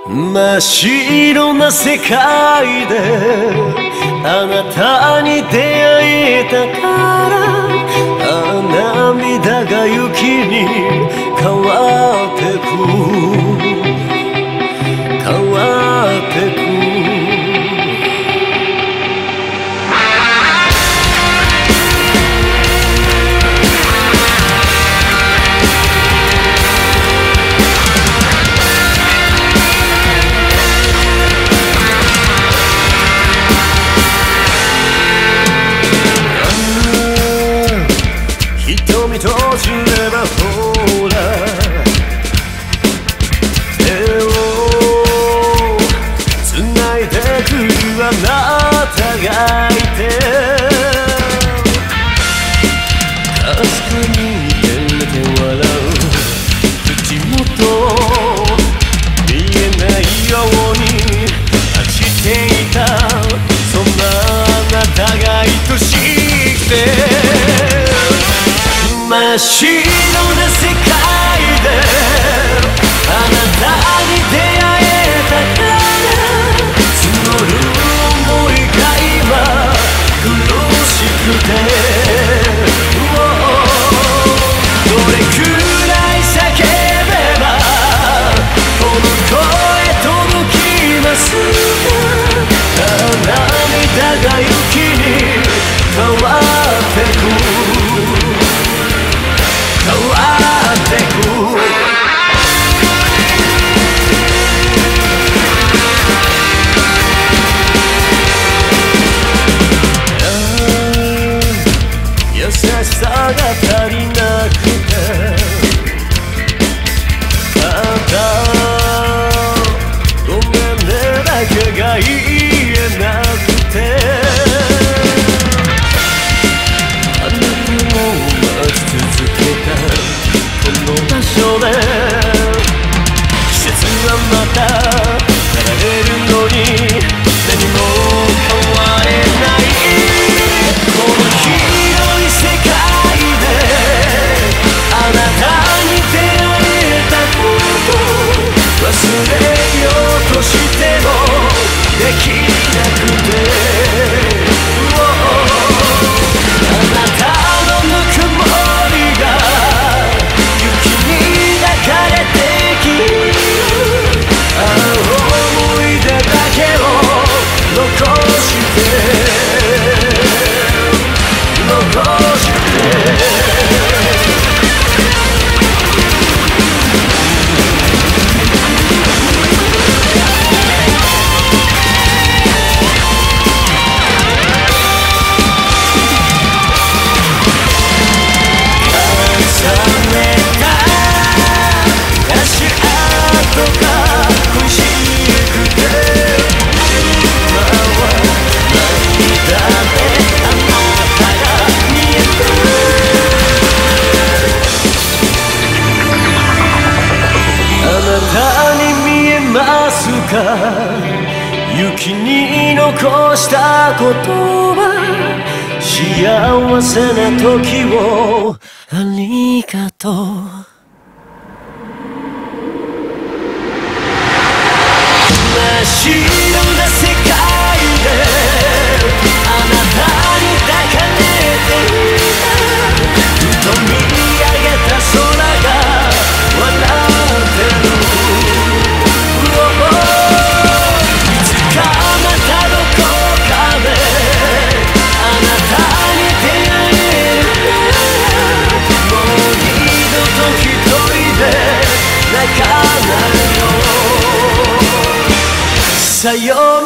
真っ白な世界であなたに出会えたから涙が雪に変わってく変わってく瞳閉じればほら手をつないでくあなたがいてかすかに照れて笑う口元見えないように立ちていたそんなあなたが愛しくて真っ白な世界であなたに出会えたから募る想いが今苦しくてどれくらい叫べばこの声届きますか涙が雪に変わってく変わってく優しさが足りなくてただごめんねだけが言えなくてこの場所で季節はまた流れるのに何も変われないこの広い世界であなたに出会えたこと忘れようとしてもできなくてあなたのぬくもりが雪に抱かれてき思い出だけを残して残して雪に残した言葉幸せな時をありがとう真っ白な世界であなたに抱かれていたふと見上げた空が笑ってるさよ